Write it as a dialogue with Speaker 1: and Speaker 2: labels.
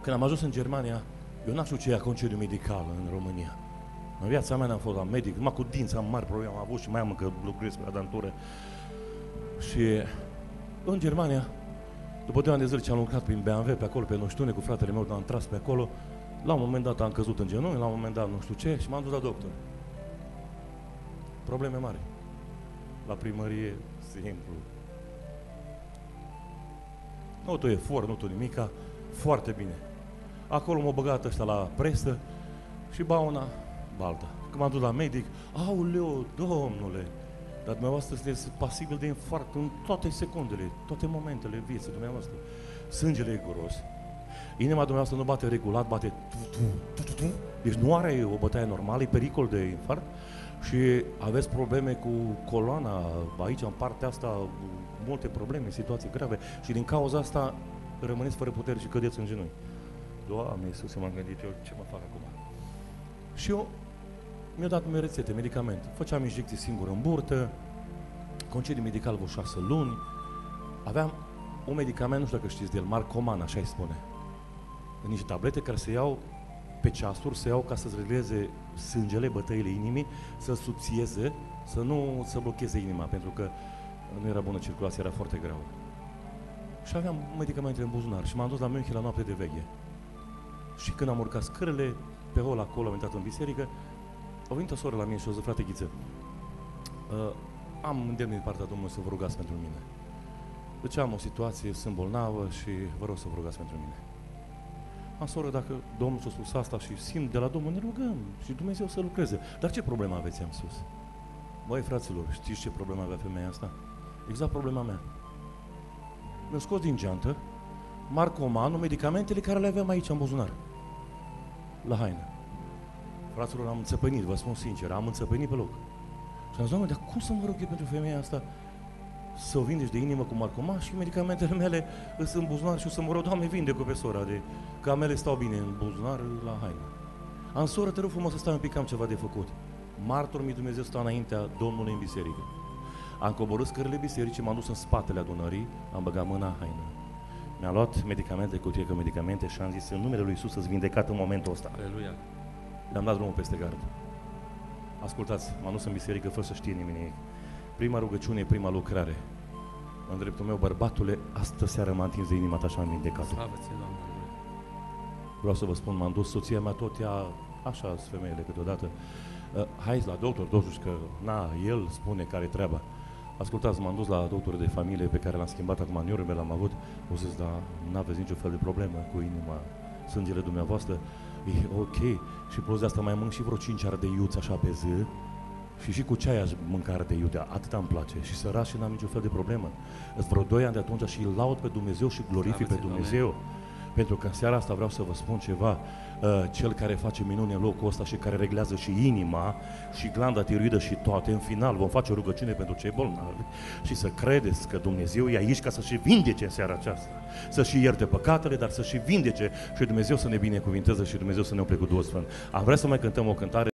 Speaker 1: Când am ajuns în Germania, eu n-am știut ce e concediu medical în România. În viața mea n-am fost la medic, numai cu dinți am mari probleme, am avut și mai am încă lucrez pe la dantură. Și în Germania, după 2 ani de zile ce am lucrat prin BMW pe acolo, pe Noștune, cu fratele meu, am tras pe acolo, la un moment dat am căzut în genunchi, la un moment dat nu știu ce și m-am dus la doctor. Probleme mari. La primărie, simplu. Nu tu efort, nu tu nimica, foarte bine. Acolo m-au băgat ăștia la presă și ba una, ba alta. Când m-am dus la medic, auleu, domnule, dar dumneavoastră sunteți pasibil de infarct în toate secundele, toate momentele vieții dumneavoastră. Sângele e guros, inima dumneavoastră nu bate regulat, bate tu. Deci nu are o bătaie normală, e pericol de infarct și aveți probleme cu coloana, aici în partea asta, multe probleme, situații grave și din cauza asta rămâneți fără putere și cădeți în genunchi. Doamne Iisuse, m-am gândit eu, ce mă fac acum? Și eu mi-au dat rețete, medicamente. Făceam injecții singur în burtă, concediu medical vreo 6 luni. Aveam un medicament, nu știu dacă știți de el, Marcoman, așa îi spune. Niște tablete care se iau pe ceasuri, se iau ca să-ți regleze sângele, bătăile inimii, să subțieze, să nu să blocheze inima, pentru că nu era bună circulația, era foarte gravă. Și aveam medicamente în buzunar și m-am dus la München la noapte de veche. Și când am urcat scările, pe hol acolo, am intrat în biserică, a venit o soră la mine și o zis, frate Ghiță, am îndemn din partea Domnului să vă rugați pentru mine. Deci am o situație, sunt bolnavă și vă rog să vă rugați pentru mine. Am soră, dacă Domnul s-a spus asta și simt de la Domnul, ne rugăm și Dumnezeu să lucreze. Dar ce problemă aveți, am spus? Băi, fraților, știți ce problemă avea femeia asta? Exact problema mea. Mi-a scos din geantă Marcomanul, medicamentele care le aveam aici în buzunar, la haină. Fraților, am înțăpănit, vă spun sincer, am înțăpănit pe loc. Și am zis, Doamne, dar cum să mă rog eu pentru femeia asta să o vindeci de inimă cu Marcoman și medicamentele mele sunt în buzunar și o să mă rog, Doamne, vinde-o pe sora, că a mele stau bine în buzunar, la haină. Am soră, te rog frumos să stai un pic, am ceva de făcut. Martor-mi Dumnezeu stă înaintea Domnului în biserică. Am coborât scările bisericii, m-am dus în spatele adunării, am băgat mâna în haină. Mi-a luat medicamente, cutie cu medicamente și am zis, în numele Lui Iisus să-ți vindecat în momentul ăsta.
Speaker 2: Aleluia.
Speaker 1: Le-am dat drumul peste gard. Ascultați, m-am dus în biserică fără să știe nimeni. Prima rugăciune, prima lucrare. În dreptul meu, bărbatule, astă seară m-a întins de inima ta și am vindecat.
Speaker 2: Slavă ție, Doamne.
Speaker 1: Vreau să vă spun, m-am dus, soția mea tot ea, așa sunt femeile câteodată. Hai la doctor, totuși, că na, el spune care-i treaba. Ascultați, m-am dus la doctorul de familie pe care l-am schimbat acum în Nuremberg, l-am avut. O zis, dar n-aveți niciun fel de problemă cu inima, sângele dumneavoastră. E ok. Și plus de asta mai mânc și vreo 5 ardei iuți așa pe zi. Și cu ceai aș mânca ardei iute, atâta îmi place. Și săraș și n-am niciun fel de problemă. Îți vreo 2 ani de atunci și îl laud pe Dumnezeu și glorific pe Dumnezeu. Doamne. Pentru că în seara asta vreau să vă spun ceva. Cel care face minuni în locul ăsta și care reglează și inima și glanda tiroidă și toate, în final vom face o rugăciune pentru cei bolnavi și să credeți că Dumnezeu e aici ca să și vindece în seara aceasta. Să și ierte păcatele, dar să și vindece și Dumnezeu să ne binecuvinteze și Dumnezeu să ne umple cu Duhul Sfânt. Am vrea să mai cântăm o cântare.